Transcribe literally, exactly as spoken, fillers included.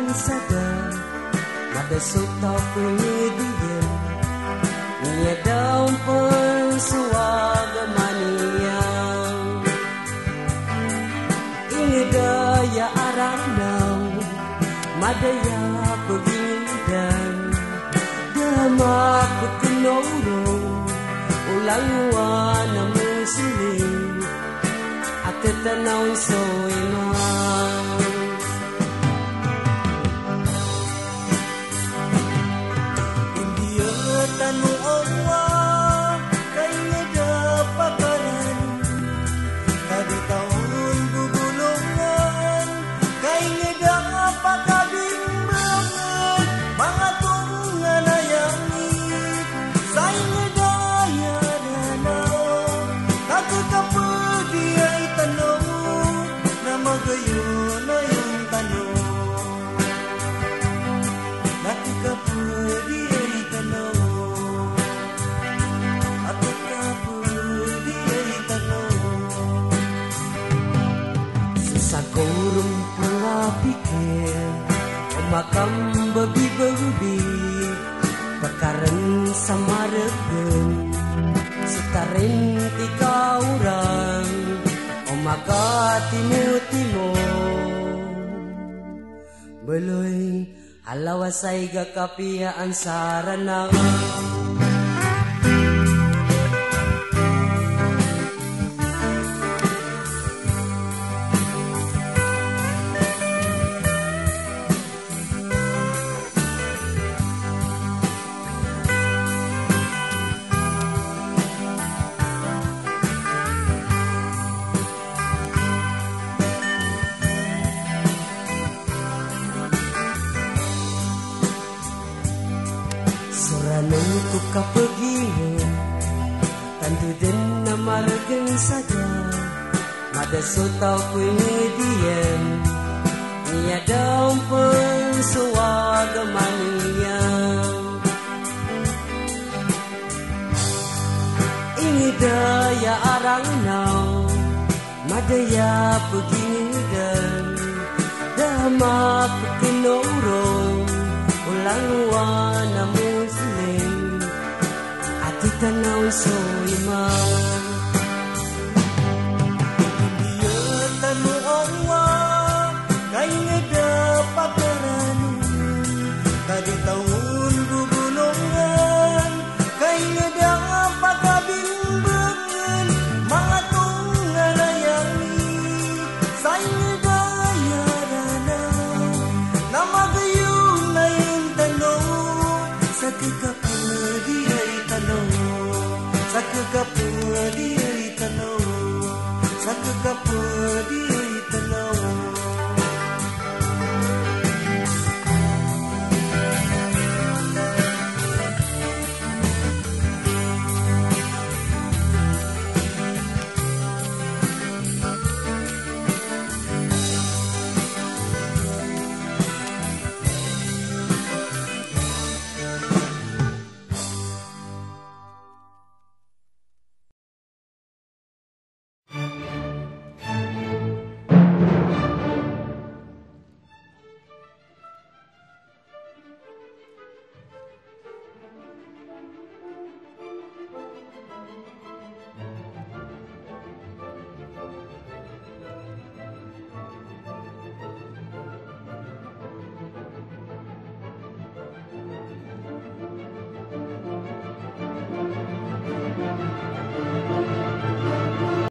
sada mada sutau pendiam nia daun pensuaga mania ini daya arang nau mada ya pegindan dama pekenoro ulang wana muslim atetanaw soima tanu Allah kayaknya dapat paran tadi tahun gugulungan kayaknya dapat kabimbangan mangatungan ayangit sayangnya daya danau aku kapedi ay tanong na magayon na yung tanong aku kapedi ay tanong kurung pula pikir makam bebi-bebi pekaran sama regen setarin tiga orang maka timu-timu beloy halawasay gakapiyaan sarana Suranoku kapagino tandu din na margen saja mada sutau pendiam nia daun pensuaga mania ini daya arang nau mada ya pegindan dama pekenorong ulang wana muslim ati tanaw soima dia tanu Allah kayaknya dapat paran tadi tahun gugulungan kayaknya dapat kabimbangan mangatungan ayangit sayangnya daya danau nama gayung na yung tanong sa kakapudi ay tanong sa kakapudi ay tanong sa kakapudi ay